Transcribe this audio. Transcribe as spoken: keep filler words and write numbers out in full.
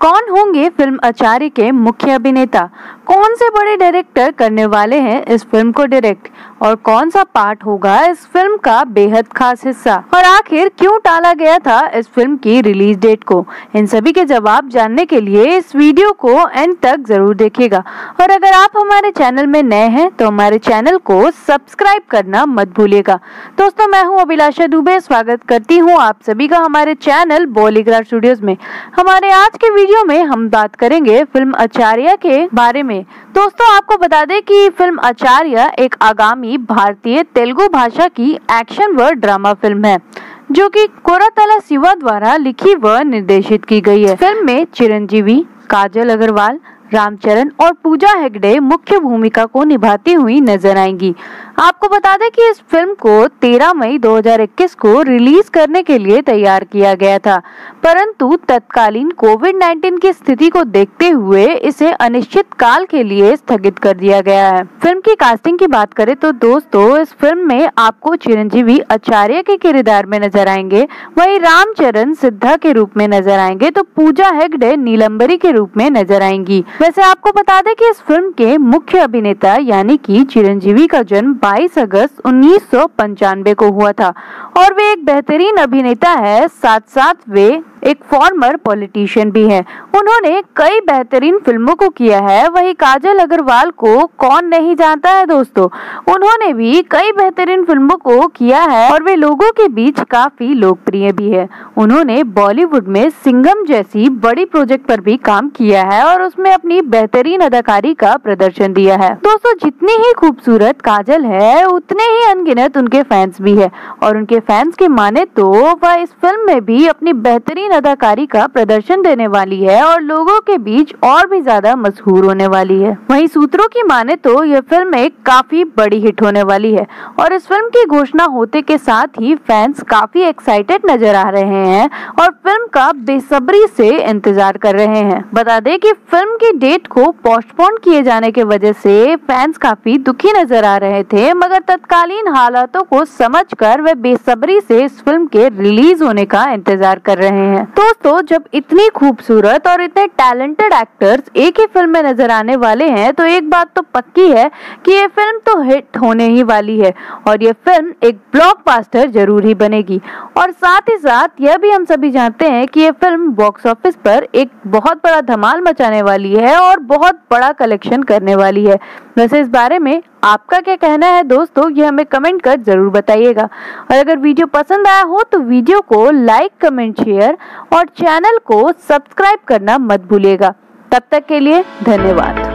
कौन होंगे फिल्म आचार्य के मुख्य अभिनेता, कौन से बड़े डायरेक्टर करने वाले हैं इस फिल्म को डायरेक्ट, और कौन सा पार्ट होगा इस फिल्म का बेहद खास हिस्सा, और आखिर क्यों टाला गया था इस फिल्म की रिलीज डेट को। इन सभी के जवाब जानने के लिए इस वीडियो को एंड तक जरूर देखिएगा। और अगर आप हमारे चैनल में नए हैं तो हमारे चैनल को सब्सक्राइब करना मत भूलिएगा। दोस्तों, मैं हूं अभिलाषा दुबे, स्वागत करती हूं आप सभी का हमारे चैनल बॉलीग्राफ स्टूडियोज में। हमारे आज के वीडियो में हम बात करेंगे फिल्म आचार्य के बारे में। दोस्तों, आपको बता दें कि फिल्म आचार्य एक आगामी भारतीय तेलुगु भाषा की एक्शन व ड्रामा फिल्म है जो कि कोरातला शिवा द्वारा लिखी व निर्देशित की गई है। फिल्म में चिरंजीवी, काजल अग्रवाल, रामचरण और पूजा हेगड़े मुख्य भूमिका को निभाती हुई नजर आएंगी। आपको बता दें कि इस फिल्म को तेरह मई दो हज़ार इक्कीस को रिलीज करने के लिए तैयार किया गया था, परंतु तत्कालीन कोविड उन्नीस की स्थिति को देखते हुए इसे अनिश्चित काल के लिए स्थगित कर दिया गया है। फिल्म की कास्टिंग की बात करें तो दोस्तों, इस फिल्म में आपको चिरंजीवी आचार्य के किरदार में नजर आएंगे, वहीं रामचरण सिद्धा के रूप में नजर आएंगे तो पूजा हेगड़े नीलंबरी के रूप में नजर आएंगी। वैसे आपको बता दें कि इस फिल्म के मुख्य अभिनेता यानी कि चिरंजीवी का जन्म बाईस अगस्त उन्नीस सौ पंचानवे को हुआ था और वे एक बेहतरीन अभिनेता है, साथ साथ वे एक फॉर्मर पॉलिटिशियन भी हैं। उन्होंने कई बेहतरीन फिल्मों को किया है। वही काजल अग्रवाल को कौन नहीं जानता है दोस्तों, उन्होंने भी कई बेहतरीन फिल्मों को किया है और वे लोगों के बीच काफी लोकप्रिय भी है। उन्होंने बॉलीवुड में सिंघम जैसी बड़ी प्रोजेक्ट पर भी काम किया है और उसमें अपनी बेहतरीन अदाकारी का प्रदर्शन दिया है। दोस्तों, जितनी ही खूबसूरत काजल है उतने ही अनगिनत उनके फैंस भी है और उनके फैंस के माने तो वह इस फिल्म में भी अपनी बेहतरीन अदाकारी का प्रदर्शन देने वाली है और लोगों के बीच और भी ज्यादा मशहूर होने वाली है। वहीं सूत्रों की माने तो यह फिल्म एक काफी बड़ी हिट होने वाली है और इस फिल्म की घोषणा होते के साथ ही फैंस काफी एक्साइटेड नजर आ रहे हैं और फिल्म का बेसब्री से इंतजार कर रहे हैं। बता दें कि फिल्म की डेट को पोस्टपोन किए जाने के वजह से फैंस काफी दुखी नजर आ रहे थे, मगर तत्कालीन हालातों को समझकर वे बेसब्री से इस फिल्म के रिलीज होने का इंतजार कर रहे हैं। दोस्तों, जब इतनी खूबसूरत और इतने टैलेंटेड एक्टर्स एक ही फिल्म में नजर आने वाले हैं तो एक बात तो पक्की है कि ये फिल्म तो हिट होने ही वाली है और ये फिल्म एक ब्लॉकबस्टर जरूर ही बनेगी। और साथ ही साथ यह भी हम सभी जानते हैं कि ये फिल्म बॉक्स ऑफिस पर एक बहुत बड़ा धमाल मचाने वाली है और बहुत बड़ा कलेक्शन करने वाली है। वैसे इस बारे में आपका क्या कहना है दोस्तों, ये हमें कमेंट कर जरूर बताइएगा। और अगर वीडियो पसंद आया हो तो वीडियो को लाइक, कमेंट, शेयर और चैनल को सब्सक्राइब करना मत भूलिएगा। तब तक के लिए धन्यवाद।